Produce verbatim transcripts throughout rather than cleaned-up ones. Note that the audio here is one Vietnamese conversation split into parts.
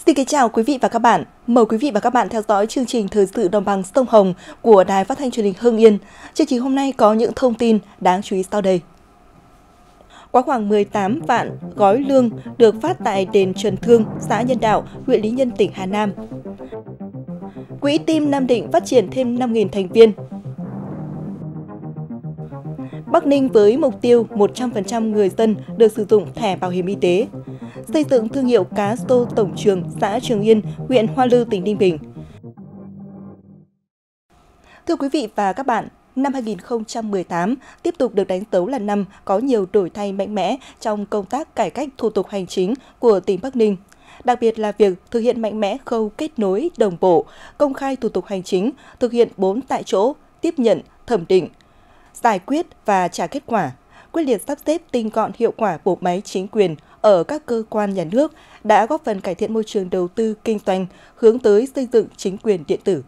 Xin kính chào quý vị và các bạn. Mời quý vị và các bạn theo dõi chương trình Thời sự đồng bằng sông Hồng của Đài Phát thanh Truyền hình Hưng Yên. Chương trình hôm nay có những thông tin đáng chú ý sau đây. Có khoảng mười tám vạn gói lương được phát tại đền Trần Thương, xã Nhân Đạo, huyện Lý Nhân, tỉnh Hà Nam. Quỹ Tim Nam Định phát triển thêm năm nghìn thành viên. Bắc Ninh với mục tiêu một trăm phần trăm người dân được sử dụng thẻ bảo hiểm y tế. Xây dựng thương hiệu cá rô Tổng Trường, xã Trường Yên, huyện Hoa Lư, tỉnh Ninh Bình. Thưa quý vị và các bạn, năm hai nghìn không trăm mười tám tiếp tục được đánh dấu là năm có nhiều đổi thay mạnh mẽ trong công tác cải cách thủ tục hành chính của tỉnh Bắc Ninh. Đặc biệt là việc thực hiện mạnh mẽ khâu kết nối đồng bộ, công khai thủ tục hành chính, thực hiện bốn tại chỗ, tiếp nhận, thẩm định, giải quyết và trả kết quả, quyết liệt sắp xếp tinh gọn hiệu quả bộ máy chính quyền ở các cơ quan nhà nước đã góp phần cải thiện môi trường đầu tư kinh doanh, hướng tới xây dựng chính quyền điện tử.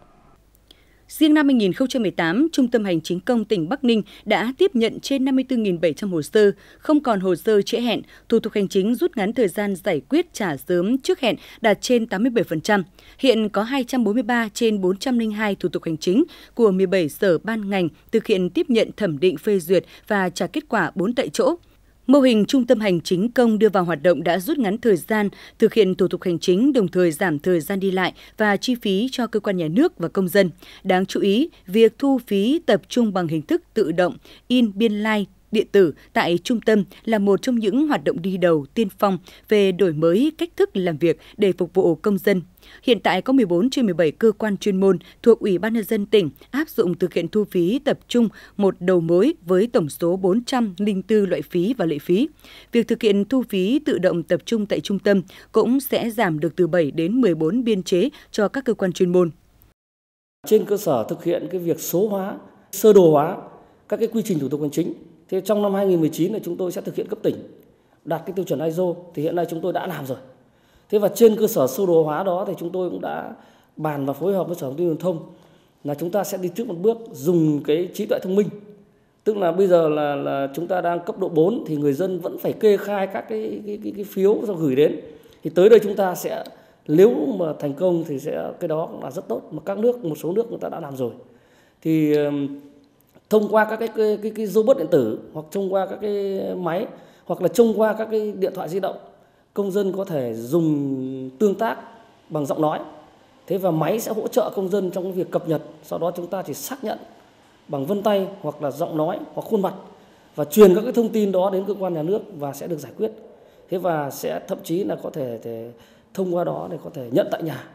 Riêng năm hai nghìn không trăm mười tám, Trung tâm Hành chính công tỉnh Bắc Ninh đã tiếp nhận trên năm mươi tư nghìn bảy trăm hồ sơ, không còn hồ sơ trễ hẹn, thủ tục hành chính rút ngắn thời gian giải quyết trả sớm trước hẹn đạt trên tám mươi bảy phần trăm. Hiện có hai trăm bốn mươi ba trên bốn trăm lẻ hai thủ tục hành chính của mười bảy sở ban ngành thực hiện tiếp nhận, thẩm định, phê duyệt và trả kết quả bốn tại chỗ. Mô hình Trung tâm Hành chính công đưa vào hoạt động đã rút ngắn thời gian thực hiện thủ tục hành chính, đồng thời giảm thời gian đi lại và chi phí cho cơ quan nhà nước và công dân. Đáng chú ý, việc thu phí tập trung bằng hình thức tự động, in biên lai điện tử tại trung tâm là một trong những hoạt động đi đầu tiên phong về đổi mới cách thức làm việc để phục vụ công dân. Hiện tại có mười bốn trên mười bảy cơ quan chuyên môn thuộc Ủy ban Nhân dân tỉnh áp dụng thực hiện thu phí tập trung một đầu mối với tổng số bốn trăm lẻ bốn loại phí và lệ phí. Việc thực hiện thu phí tự động tập trung tại trung tâm cũng sẽ giảm được từ bảy đến mười bốn biên chế cho các cơ quan chuyên môn. Trên cơ sở thực hiện cái việc số hóa, sơ đồ hóa các cái quy trình thủ tục hành chính. Thế trong năm hai nghìn không trăm mười chín là chúng tôi sẽ thực hiện cấp tỉnh đạt cái tiêu chuẩn i ét o, thì hiện nay chúng tôi đã làm rồi. Thế và trên cơ sở sơ đồ hóa đó thì chúng tôi cũng đã bàn và phối hợp với Sở Thông tin Truyền thông là chúng ta sẽ đi trước một bước dùng cái trí tuệ thông minh. Tức là bây giờ là là chúng ta đang cấp độ bốn thì người dân vẫn phải kê khai các cái cái cái, cái phiếu rồi gửi đến. Thì tới đây chúng ta sẽ, nếu mà thành công thì sẽ cái đó cũng là rất tốt, mà các nước, một số nước người ta đã làm rồi. Thì thông qua các cái cái cái, cái robot điện tử hoặc thông qua các cái máy hoặc là thông qua các cái điện thoại di động, công dân có thể dùng tương tác bằng giọng nói. Thế và máy sẽ hỗ trợ công dân trong cái việc cập nhật, sau đó chúng ta chỉ xác nhận bằng vân tay hoặc là giọng nói hoặc khuôn mặt và truyền các cái thông tin đó đến cơ quan nhà nước và sẽ được giải quyết. Thế và sẽ thậm chí là có thể, thể thông qua đó để có thể nhận tại nhà.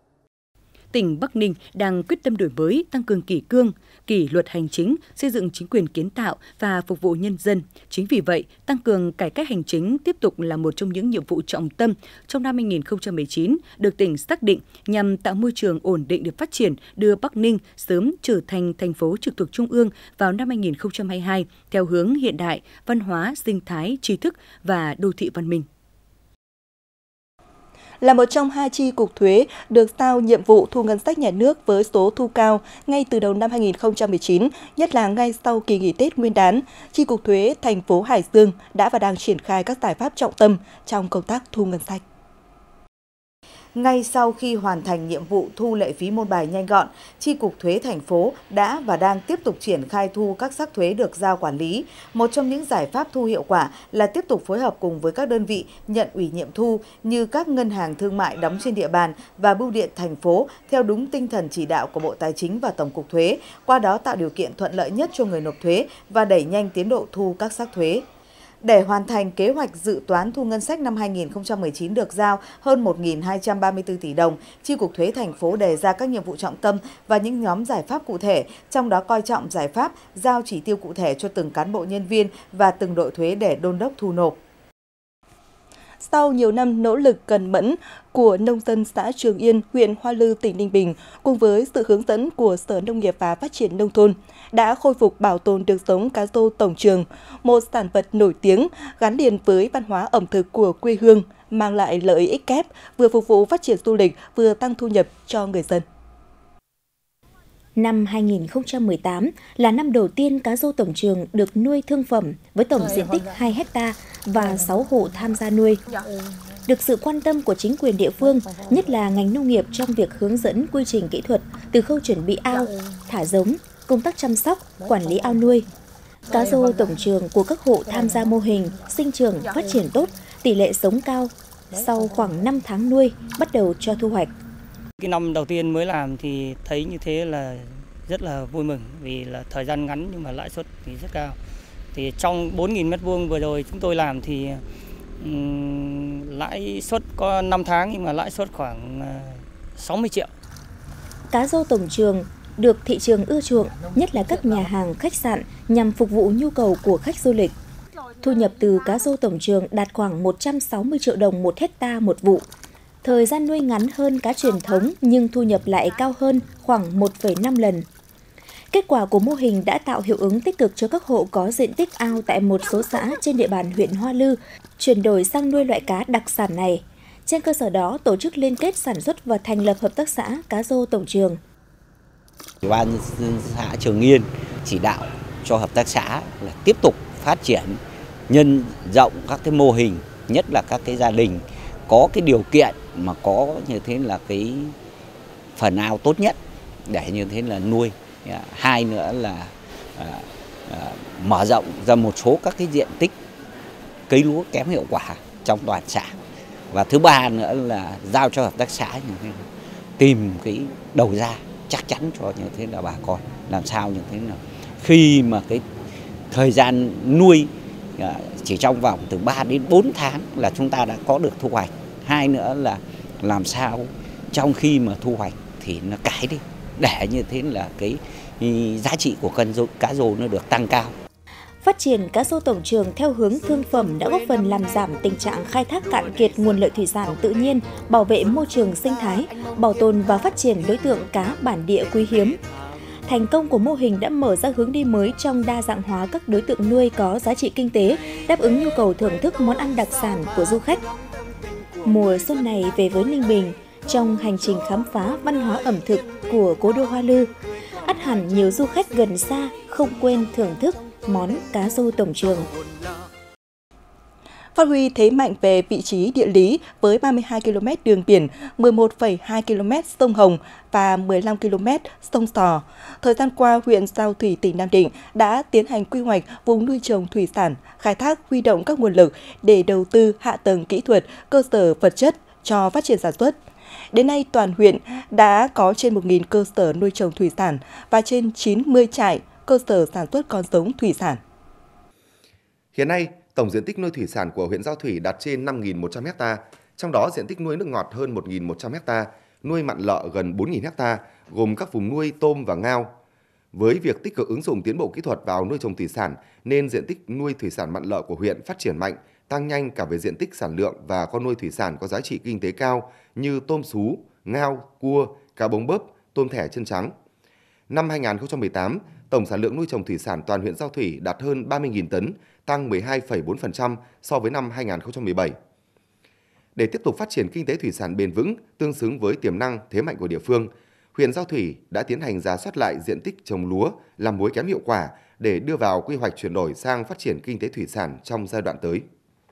Tỉnh Bắc Ninh đang quyết tâm đổi mới, tăng cường kỷ cương, kỷ luật hành chính, xây dựng chính quyền kiến tạo và phục vụ nhân dân. Chính vì vậy, tăng cường cải cách hành chính tiếp tục là một trong những nhiệm vụ trọng tâm trong năm hai nghìn không trăm mười chín được tỉnh xác định nhằm tạo môi trường ổn định để phát triển, đưa Bắc Ninh sớm trở thành thành phố trực thuộc Trung ương vào năm hai nghìn không trăm hai mươi hai theo hướng hiện đại, văn hóa, sinh thái, trí thức và đô thị văn minh. Là một trong hai chi cục thuế được giao nhiệm vụ thu ngân sách nhà nước với số thu cao ngay từ đầu năm hai nghìn không trăm mười chín, nhất là ngay sau kỳ nghỉ Tết Nguyên đán, chi cục thuế thành phố Hải Dương đã và đang triển khai các giải pháp trọng tâm trong công tác thu ngân sách. Ngay sau khi hoàn thành nhiệm vụ thu lệ phí môn bài nhanh gọn, Chi cục thuế thành phố đã và đang tiếp tục triển khai thu các sắc thuế được giao quản lý. Một trong những giải pháp thu hiệu quả là tiếp tục phối hợp cùng với các đơn vị nhận ủy nhiệm thu như các ngân hàng thương mại đóng trên địa bàn và bưu điện thành phố theo đúng tinh thần chỉ đạo của Bộ Tài chính và Tổng cục Thuế, qua đó tạo điều kiện thuận lợi nhất cho người nộp thuế và đẩy nhanh tiến độ thu các sắc thuế. Để hoàn thành kế hoạch dự toán thu ngân sách năm hai nghìn không trăm mười chín được giao hơn một nghìn hai trăm ba mươi tư tỷ đồng, Chi cục thuế thành phố đề ra các nhiệm vụ trọng tâm và những nhóm giải pháp cụ thể, trong đó coi trọng giải pháp giao chỉ tiêu cụ thể cho từng cán bộ nhân viên và từng đội thuế để đôn đốc thu nộp. Sau nhiều năm nỗ lực cần mẫn của nông dân xã Trường Yên, huyện Hoa Lư, tỉnh Ninh Bình, cùng với sự hướng dẫn của Sở Nông nghiệp và Phát triển Nông thôn, đã khôi phục bảo tồn được giống cá rô Tổng Trường, một sản vật nổi tiếng gắn liền với văn hóa ẩm thực của quê hương, mang lại lợi ích kép, vừa phục vụ phát triển du lịch, vừa tăng thu nhập cho người dân. Năm hai nghìn không trăm mười tám là năm đầu tiên cá rô Tổng Trường được nuôi thương phẩm với tổng diện tích hai héc ta và sáu hộ tham gia nuôi. được sự quan tâm của chính quyền địa phương, nhất là ngành nông nghiệp trong việc hướng dẫn quy trình kỹ thuật từ khâu chuẩn bị ao, thả giống, công tác chăm sóc, quản lý ao nuôi. Cá rô tổng trường của các hộ tham gia mô hình sinh trưởng phát triển tốt, tỷ lệ sống cao. Sau khoảng năm tháng nuôi, bắt đầu cho thu hoạch. Cái năm đầu tiên mới làm thì thấy như thế là rất là vui mừng vì là thời gian ngắn nhưng mà lãi suất thì rất cao. Thì trong bốn nghìn mét vuông vừa rồi chúng tôi làm thì um, lãi suất có năm tháng nhưng mà lãi suất khoảng uh, sáu mươi triệu. Cá rô tổng trường được thị trường ưa chuộng, nhất là các nhà hàng, khách sạn nhằm phục vụ nhu cầu của khách du lịch. Thu nhập từ cá rô tổng trường đạt khoảng một trăm sáu mươi triệu đồng một hecta một vụ. Thời gian nuôi ngắn hơn cá truyền thống nhưng thu nhập lại cao hơn khoảng một phẩy năm lần. Kết quả của mô hình đã tạo hiệu ứng tích cực cho các hộ có diện tích ao tại một số xã trên địa bàn huyện Hoa Lư chuyển đổi sang nuôi loại cá đặc sản này. Trên cơ sở đó, tổ chức liên kết sản xuất và thành lập hợp tác xã cá rô tổng trường. Ủy ban nhân dân xã Trường Yên chỉ đạo cho hợp tác xã là tiếp tục phát triển, nhân rộng các cái mô hình, nhất là các cái gia đình có cái điều kiện mà có như thế là cái phần ao tốt nhất để như thế là nuôi. Hai nữa là à, à, mở rộng ra một số các cái diện tích cây lúa kém hiệu quả trong toàn xã. Và thứ ba nữa là giao cho hợp tác xã như thế là tìm cái đầu ra chắc chắn cho như thế là bà con, làm sao như thế là khi mà cái thời gian nuôi chỉ trong vòng từ ba đến bốn tháng là chúng ta đã có được thu hoạch. Hai nữa là làm sao trong khi mà thu hoạch thì nó cải đi để như thế là cái giá trị của cân cá rô nó được tăng cao. Phát triển cá rô tổng trường theo hướng thương phẩm đã góp phần làm giảm tình trạng khai thác cạn kiệt nguồn lợi thủy sản tự nhiên, bảo vệ môi trường sinh thái, bảo tồn và phát triển đối tượng cá bản địa quý hiếm. Thành công của mô hình đã mở ra hướng đi mới trong đa dạng hóa các đối tượng nuôi có giá trị kinh tế, đáp ứng nhu cầu thưởng thức món ăn đặc sản của du khách. Mùa xuân này về với Ninh Bình, trong hành trình khám phá văn hóa ẩm thực của cố đô Hoa Lư, ắt hẳn nhiều du khách gần xa không quên thưởng thức món cá rô tổng trường. Phát huy thế mạnh về vị trí địa lý với ba mươi hai ki lô mét đường biển, mười một phẩy hai ki lô mét sông Hồng và mười lăm ki lô mét sông Sò. Thời gian qua, huyện Giao Thủy, tỉnh Nam Định đã tiến hành quy hoạch vùng nuôi trồng thủy sản, khai thác huy động các nguồn lực để đầu tư hạ tầng kỹ thuật, cơ sở vật chất cho phát triển sản xuất. Đến nay, toàn huyện đã có trên một nghìn cơ sở nuôi trồng thủy sản và trên chín mươi trại cơ sở sản xuất con giống thủy sản. Hiện nay, tổng diện tích nuôi thủy sản của huyện Giao Thủy đạt trên năm nghìn một trăm ha, trong đó diện tích nuôi nước ngọt hơn một nghìn một trăm ha, nuôi mặn lợ gần bốn nghìn ha, gồm các vùng nuôi tôm và ngao. Với việc tích cực ứng dụng tiến bộ kỹ thuật vào nuôi trồng thủy sản nên diện tích nuôi thủy sản mặn lợ của huyện phát triển mạnh, tăng nhanh cả về diện tích sản lượng và con nuôi thủy sản có giá trị kinh tế cao như tôm sú, ngao, cua, cá bống bớp, tôm thẻ chân trắng. Năm hai nghìn không trăm mười tám, tổng sản lượng nuôi trồng thủy sản toàn huyện Giao Thủy đạt hơn ba mươi nghìn tấn, tăng mười hai phẩy bốn phần trăm so với năm hai nghìn không trăm mười bảy. Để tiếp tục phát triển kinh tế thủy sản bền vững, tương xứng với tiềm năng, thế mạnh của địa phương, huyện Giao Thủy đã tiến hành rà soát lại diện tích trồng lúa làm muối kém hiệu quả để đưa vào quy hoạch chuyển đổi sang phát triển kinh tế thủy sản trong giai đoạn tới.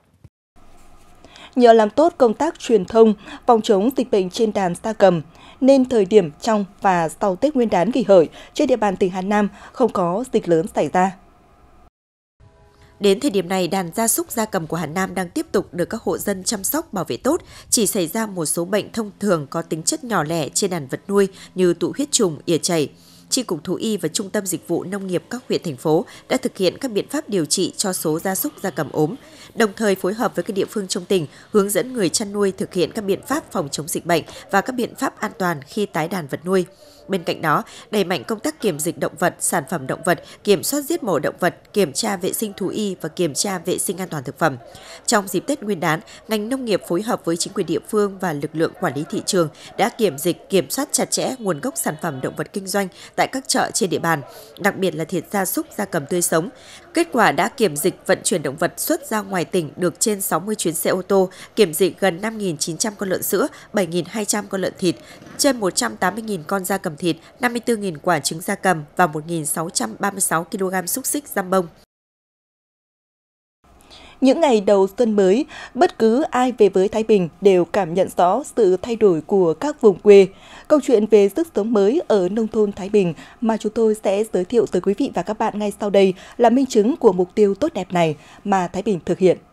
Nhờ làm tốt công tác truyền thông, phòng chống dịch bệnh trên đàn gia cầm, nên thời điểm trong và sau Tết Nguyên đán Kỷ Hợi trên địa bàn tỉnh Hà Nam không có dịch lớn xảy ra. Đến thời điểm này, đàn gia súc gia cầm của Hà Nam đang tiếp tục được các hộ dân chăm sóc bảo vệ tốt, chỉ xảy ra một số bệnh thông thường có tính chất nhỏ lẻ trên đàn vật nuôi như tụ huyết trùng, ỉa chảy. Chi cục Thú y và Trung tâm Dịch vụ Nông nghiệp các huyện thành phố đã thực hiện các biện pháp điều trị cho số gia súc gia cầm ốm, đồng thời phối hợp với các địa phương trong tỉnh hướng dẫn người chăn nuôi thực hiện các biện pháp phòng chống dịch bệnh và các biện pháp an toàn khi tái đàn vật nuôi. Bên cạnh đó, đẩy mạnh công tác kiểm dịch động vật, sản phẩm động vật, kiểm soát giết mổ động vật, kiểm tra vệ sinh thú y và kiểm tra vệ sinh an toàn thực phẩm. Trong dịp Tết Nguyên đán, ngành nông nghiệp phối hợp với chính quyền địa phương và lực lượng quản lý thị trường đã kiểm dịch, kiểm soát chặt chẽ nguồn gốc sản phẩm động vật kinh doanh tại các chợ trên địa bàn, đặc biệt là thịt gia súc gia cầm tươi sống. Kết quả đã kiểm dịch vận chuyển động vật xuất ra ngoài tỉnh được trên sáu mươi chuyến xe ô tô, kiểm dịch gần năm nghìn chín trăm con lợn sữa, bảy nghìn hai trăm con lợn thịt, trên một trăm tám mươi nghìn con gia cầm thịt, năm mươi tư nghìn quả trứng gia cầm và một nghìn sáu trăm ba mươi sáu ki lô gam xúc xích giam bông. Những ngày đầu xuân mới, bất cứ ai về với Thái Bình đều cảm nhận rõ sự thay đổi của các vùng quê. Câu chuyện về sức sống mới ở nông thôn Thái Bình mà chúng tôi sẽ giới thiệu tới quý vị và các bạn ngay sau đây là minh chứng của mục tiêu tốt đẹp này mà Thái Bình thực hiện.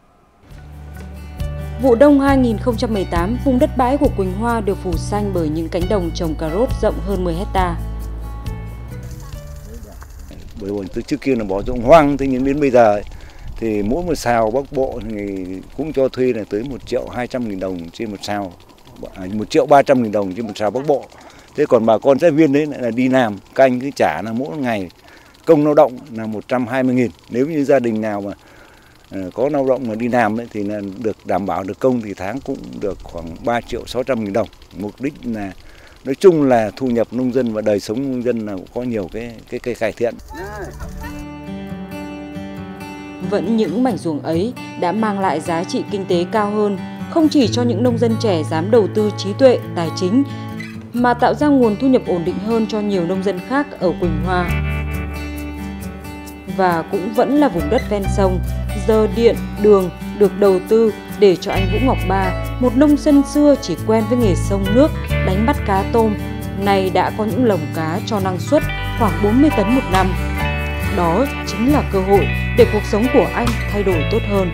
Vụ đông hai nghìn không trăm mười tám, vùng đất bãi của Quỳnh Hoa được phủ xanh bởi những cánh đồng trồng cà rốt rộng hơn mười héc ta. Bởi vì từ trước kia là bỏ ruộng hoang, thế nhưng đến bây giờ thì mỗi một sào Bắc Bộ thì cũng cho thuê là tới một triệu hai trăm nghìn đồng trên một sào, một triệu ba trăm nghìn đồng trên một sào Bắc Bộ. Thế còn bà con xã viên đấy lại là đi làm, canh cứ trả là mỗi ngày công lao động là một trăm hai mươi nghìn. Nếu như gia đình nào mà có lao động mà đi làm ấy, thì là được đảm bảo được công thì tháng cũng được khoảng ba triệu sáu trăm nghìn đồng. Mục đích là nói chung là thu nhập nông dân và đời sống nông dân là cũng có nhiều cái cái, cái cải thiện. Vẫn những mảnh ruộng ấy đã mang lại giá trị kinh tế cao hơn, không chỉ cho những nông dân trẻ dám đầu tư trí tuệ, tài chính, mà tạo ra nguồn thu nhập ổn định hơn cho nhiều nông dân khác ở Quỳnh Hoa. Và cũng vẫn là vùng đất ven sông, giờ điện, đường được đầu tư để cho anh Vũ Ngọc Ba, một nông dân xưa chỉ quen với nghề sông nước, đánh bắt cá tôm, nay đã có những lồng cá cho năng suất khoảng bốn mươi tấn một năm. Đó chính là cơ hội để cuộc sống của anh thay đổi tốt hơn.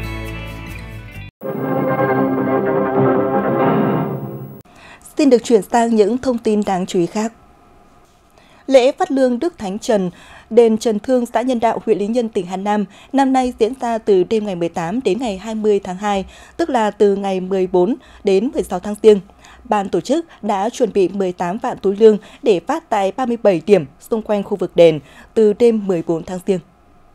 Xin được chuyển sang những thông tin đáng chú ý khác. Lễ phát lương Đức Thánh Trần, đền Trần Thương, xã Nhân Đạo, huyện Lý Nhân, tỉnh Hà Nam năm nay diễn ra từ đêm ngày mười tám đến ngày hai mươi tháng hai, tức là từ ngày mười bốn đến mười sáu tháng Giêng. Ban tổ chức đã chuẩn bị mười tám vạn túi lương để phát tại ba mươi bảy điểm xung quanh khu vực đền từ đêm mười bốn tháng Giêng.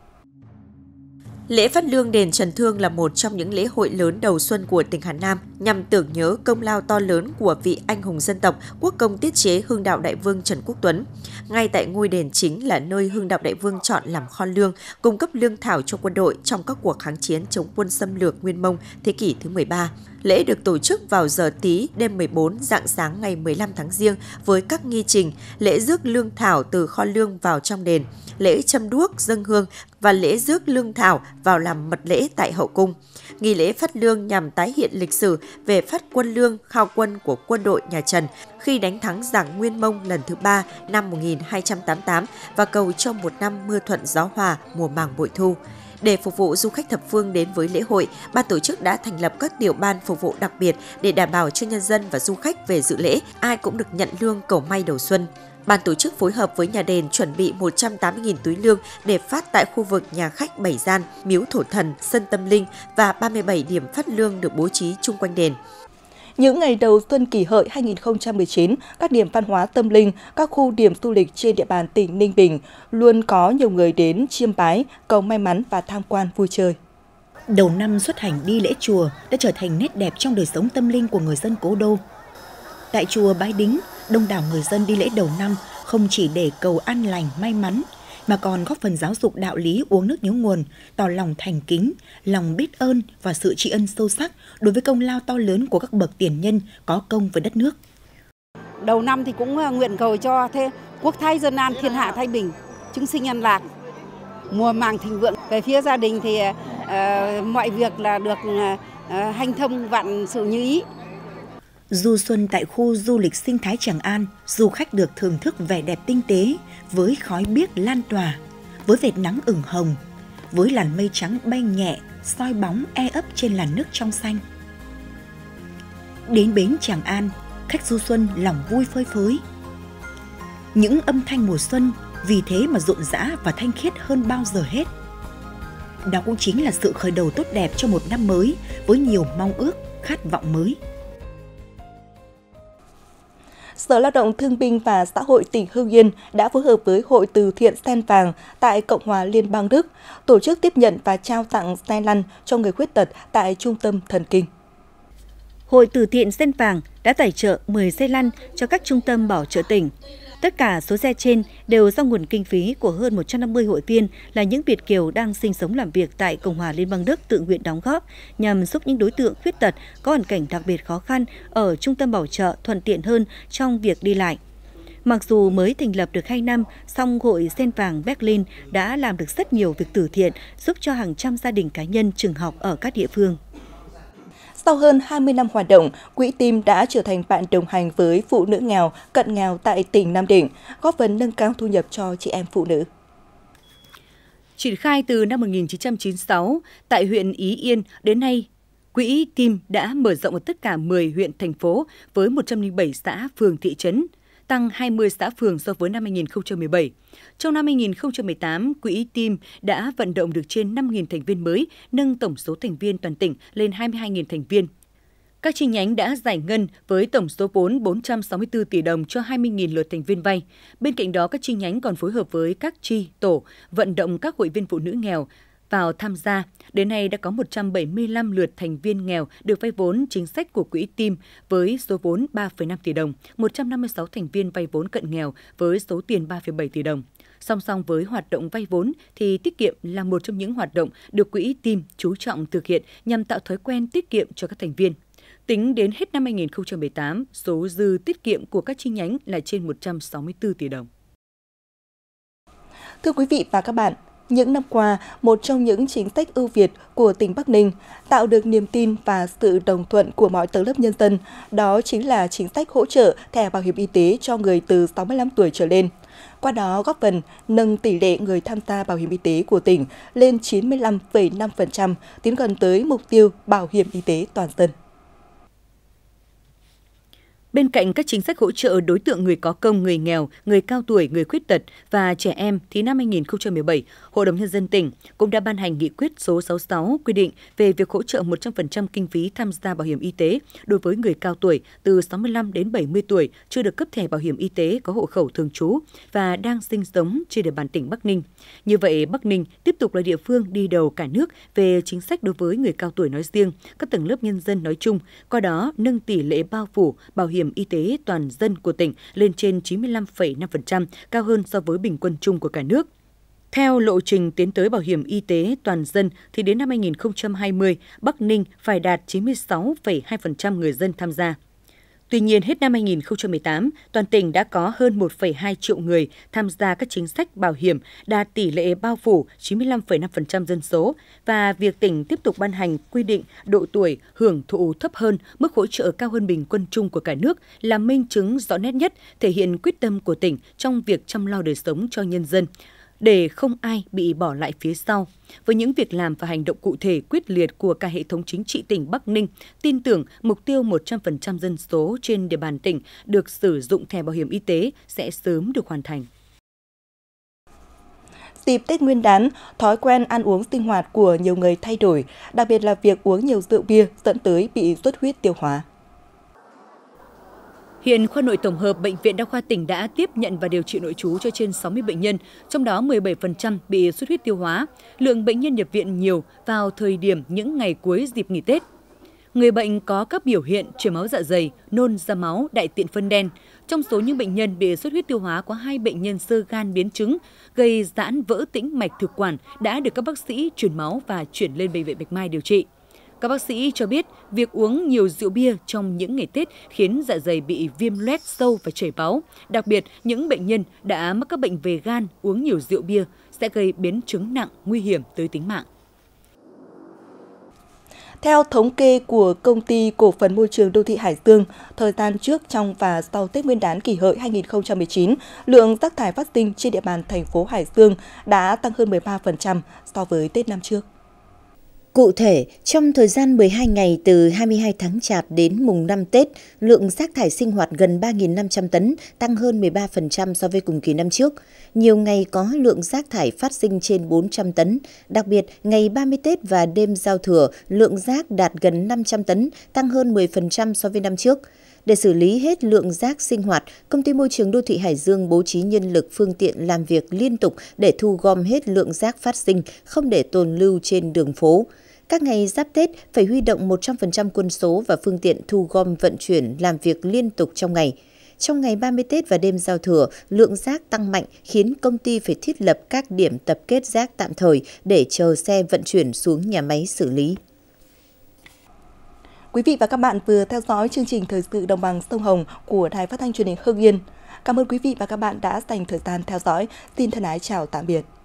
Lễ phát lương đền Trần Thương là một trong những lễ hội lớn đầu xuân của tỉnh Hà Nam nhằm tưởng nhớ công lao to lớn của vị anh hùng dân tộc, quốc công tiết chế Hưng Đạo Đại Vương Trần Quốc Tuấn. Ngay tại ngôi đền chính là nơi Hưng Đạo Đại Vương chọn làm kho lương, cung cấp lương thảo cho quân đội trong các cuộc kháng chiến chống quân xâm lược Nguyên Mông thế kỷ thứ mười ba. Lễ được tổ chức vào giờ Tý đêm mười bốn, rạng sáng ngày mười lăm tháng Giêng với các nghi trình lễ rước lương thảo từ kho lương vào trong đền, lễ châm đuốc dâng hương và lễ rước lương thảo vào làm mật lễ tại hậu cung. Nghi lễ phát lương nhằm tái hiện lịch sử về phát quân lương khao quân của quân đội nhà Trần khi đánh thắng giặc Nguyên Mông lần thứ ba năm một nghìn hai trăm tám mươi tám và cầu cho một năm mưa thuận gió hòa, mùa màng bội thu. Để phục vụ du khách thập phương đến với lễ hội, ban tổ chức đã thành lập các tiểu ban phục vụ đặc biệt để đảm bảo cho nhân dân và du khách về dự lễ ai cũng được nhận lương cầu may đầu xuân. Ban tổ chức phối hợp với nhà đền chuẩn bị một trăm tám mươi nghìn túi lương để phát tại khu vực nhà khách Bảy Gian, Miếu Thổ Thần, Sân Tâm Linh và ba mươi bảy điểm phát lương được bố trí chung quanh đền. Những ngày đầu xuân Kỷ Hợi hai nghìn không trăm mười chín, các điểm văn hóa tâm linh, các khu điểm du lịch trên địa bàn tỉnh Ninh Bình luôn có nhiều người đến chiêm bái, cầu may mắn và tham quan vui chơi. Đầu năm xuất hành đi lễ chùa đã trở thành nét đẹp trong đời sống tâm linh của người dân cố đô. Tại chùa Bái Đính, đông đảo người dân đi lễ đầu năm không chỉ để cầu an lành, may mắn, mà còn góp phần giáo dục đạo lý uống nước nhớ nguồn, tỏ lòng thành kính, lòng biết ơn và sự tri ân sâu sắc đối với công lao to lớn của các bậc tiền nhân có công với đất nước. Đầu năm thì cũng nguyện cầu cho thế quốc thái dân an, thiên hạ thái bình, chúng sinh an lạc, mùa màng thịnh vượng. Về phía gia đình thì uh, mọi việc là được uh, hanh thông, vạn sự như ý. Du xuân tại khu du lịch sinh thái Tràng An, du khách được thưởng thức vẻ đẹp tinh tế với khói biếc lan tỏa, với vệt nắng ửng hồng, với làn mây trắng bay nhẹ, soi bóng e ấp trên làn nước trong xanh. Đến bến Tràng An, khách du xuân lòng vui phơi phới. Những âm thanh mùa xuân vì thế mà rộn rã và thanh khiết hơn bao giờ hết. Đó cũng chính là sự khởi đầu tốt đẹp cho một năm mới với nhiều mong ước, khát vọng mới. Sở Lao động Thương binh và Xã hội tỉnh Hưng Yên đã phối hợp với Hội Từ thiện Sen Vàng tại Cộng hòa Liên bang Đức tổ chức tiếp nhận và trao tặng xe lăn cho người khuyết tật tại Trung tâm Thần kinh. Hội Từ thiện Sen Vàng đã tài trợ mười xe lăn cho các trung tâm bảo trợ tỉnh. Tất cả số xe trên đều do nguồn kinh phí của hơn một trăm năm mươi hội viên là những Việt kiều đang sinh sống làm việc tại Cộng hòa Liên bang Đức tự nguyện đóng góp nhằm giúp những đối tượng khuyết tật có hoàn cảnh đặc biệt khó khăn ở trung tâm bảo trợ thuận tiện hơn trong việc đi lại. Mặc dù mới thành lập được hai năm, song Hội Sen Vàng Berlin đã làm được rất nhiều việc từ thiện, giúp cho hàng trăm gia đình cá nhân, trường học ở các địa phương. Sau hơn hai mươi năm hoạt động, Quỹ Tim đã trở thành bạn đồng hành với phụ nữ nghèo, cận nghèo tại tỉnh Nam Định, góp phần nâng cao thu nhập cho chị em phụ nữ. Triển khai từ năm một nghìn chín trăm chín mươi sáu, tại huyện Ý Yên, đến nay, Quỹ Tim đã mở rộng ở tất cả mười huyện, thành phố với một trăm lẻ bảy xã, phường, thị trấn, tăng hai mươi xã phường so với năm hai nghìn không trăm mười bảy. Trong năm hai nghìn không trăm mười tám, Quỹ Tim đã vận động được trên năm nghìn thành viên mới, nâng tổng số thành viên toàn tỉnh lên hai mươi hai nghìn thành viên. Các chi nhánh đã giải ngân với tổng số vốn bốn trăm sáu mươi tư tỷ đồng cho hai mươi nghìn lượt thành viên vay. Bên cạnh đó, các chi nhánh còn phối hợp với các chi, tổ, vận động các hội viên phụ nữ nghèo vào tham gia. Đến nay đã có một trăm bảy mươi lăm lượt thành viên nghèo được vay vốn chính sách của Quỹ Tim với số vốn ba phẩy năm tỷ đồng, một trăm năm mươi sáu thành viên vay vốn cận nghèo với số tiền ba phẩy bảy tỷ đồng. Song song với hoạt động vay vốn thì tiết kiệm là một trong những hoạt động được Quỹ Tim chú trọng thực hiện nhằm tạo thói quen tiết kiệm cho các thành viên. Tính đến hết năm hai nghìn không trăm mười tám, số dư tiết kiệm của các chi nhánh là trên một trăm sáu mươi tư tỷ đồng. Thưa quý vị và các bạn, những năm qua, một trong những chính sách ưu việt của tỉnh Bắc Ninh tạo được niềm tin và sự đồng thuận của mọi tầng lớp nhân dân, đó chính là chính sách hỗ trợ thẻ bảo hiểm y tế cho người từ sáu mươi lăm tuổi trở lên. Qua đó góp phần nâng tỷ lệ người tham gia bảo hiểm y tế của tỉnh lên chín mươi lăm phẩy năm phần trăm, tiến gần tới mục tiêu bảo hiểm y tế toàn dân. Bên cạnh các chính sách hỗ trợ đối tượng người có công, người nghèo, người cao tuổi, người khuyết tật và trẻ em, thì năm hai nghìn không trăm mười bảy, Hội đồng Nhân dân tỉnh cũng đã ban hành nghị quyết số sáu mươi sáu quy định về việc hỗ trợ một trăm phần trăm kinh phí tham gia bảo hiểm y tế đối với người cao tuổi từ sáu mươi lăm đến bảy mươi tuổi chưa được cấp thẻ bảo hiểm y tế, có hộ khẩu thường trú và đang sinh sống trên địa bàn tỉnh Bắc Ninh. Như vậy, Bắc Ninh tiếp tục là địa phương đi đầu cả nước về chính sách đối với người cao tuổi nói riêng, các tầng lớp nhân dân nói chung, qua đó nâng tỷ lệ bao phủ bảo hiểm y tế toàn dân của tỉnh lên trên chín mươi lăm phẩy năm phần trăm, cao hơn so với bình quân chung của cả nước. Theo lộ trình tiến tới bảo hiểm y tế toàn dân thì đến năm hai nghìn không trăm hai mươi, Bắc Ninh phải đạt chín mươi sáu phẩy hai phần trăm người dân tham gia. Tuy nhiên, hết năm hai nghìn không trăm mười tám, toàn tỉnh đã có hơn một phẩy hai triệu người tham gia các chính sách bảo hiểm, đạt tỷ lệ bao phủ chín mươi lăm phẩy năm phần trăm dân số, và việc tỉnh tiếp tục ban hành quy định độ tuổi hưởng thụ thấp hơn, mức hỗ trợ cao hơn bình quân chung của cả nước là minh chứng rõ nét nhất, thể hiện quyết tâm của tỉnh trong việc chăm lo đời sống cho nhân dân, để không ai bị bỏ lại phía sau. Với những việc làm và hành động cụ thể quyết liệt của cả hệ thống chính trị tỉnh Bắc Ninh, tin tưởng mục tiêu một trăm phần trăm dân số trên địa bàn tỉnh được sử dụng thẻ bảo hiểm y tế sẽ sớm được hoàn thành. Dịp Tết Nguyên đán, thói quen ăn uống sinh hoạt của nhiều người thay đổi, đặc biệt là việc uống nhiều rượu bia dẫn tới bị xuất huyết tiêu hóa. Hiện khoa nội tổng hợp Bệnh viện Đa khoa tỉnh đã tiếp nhận và điều trị nội trú cho trên sáu mươi bệnh nhân, trong đó mười bảy phần trăm bị xuất huyết tiêu hóa. Lượng bệnh nhân nhập viện nhiều vào thời điểm những ngày cuối dịp nghỉ Tết. Người bệnh có các biểu hiện chảy máu dạ dày, nôn ra máu, đại tiện phân đen. Trong số những bệnh nhân bị xuất huyết tiêu hóa có hai bệnh nhân xơ gan biến chứng, gây giãn vỡ tĩnh mạch thực quản đã được các bác sĩ truyền máu và chuyển lên Bệnh viện Bạch Mai điều trị. Các bác sĩ cho biết việc uống nhiều rượu bia trong những ngày Tết khiến dạ dày bị viêm loét sâu và chảy máu. Đặc biệt, những bệnh nhân đã mắc các bệnh về gan uống nhiều rượu bia sẽ gây biến chứng nặng, nguy hiểm tới tính mạng. Theo thống kê của Công ty Cổ phần Môi trường Đô thị Hải Dương, thời gian trước, trong và sau Tết Nguyên đán Kỷ Hợi hai nghìn không trăm mười chín, lượng rác thải phát sinh trên địa bàn thành phố Hải Dương đã tăng hơn mười ba phần trăm so với Tết năm trước. Cụ thể, trong thời gian mười hai ngày từ hai mươi hai tháng Chạp đến mùng năm Tết, lượng rác thải sinh hoạt gần ba nghìn năm trăm tấn, tăng hơn mười ba phần trăm so với cùng kỳ năm trước. Nhiều ngày có lượng rác thải phát sinh trên bốn trăm tấn, đặc biệt ngày ba mươi Tết và đêm giao thừa, lượng rác đạt gần năm trăm tấn, tăng hơn mười phần trăm so với năm trước. Để xử lý hết lượng rác sinh hoạt, Công ty Môi trường Đô thị Hải Dương bố trí nhân lực phương tiện làm việc liên tục để thu gom hết lượng rác phát sinh, không để tồn lưu trên đường phố. Các ngày giáp Tết phải huy động một trăm phần trăm quân số và phương tiện thu gom vận chuyển làm việc liên tục trong ngày. Trong ngày ba mươi Tết và đêm giao thừa, lượng rác tăng mạnh khiến công ty phải thiết lập các điểm tập kết rác tạm thời để chờ xe vận chuyển xuống nhà máy xử lý. Quý vị và các bạn vừa theo dõi chương trình Thời sự Đồng bằng Sông Hồng của Đài Phát thanh Truyền hình Hưng Yên. Cảm ơn quý vị và các bạn đã dành thời gian theo dõi. Xin thân ái chào tạm biệt.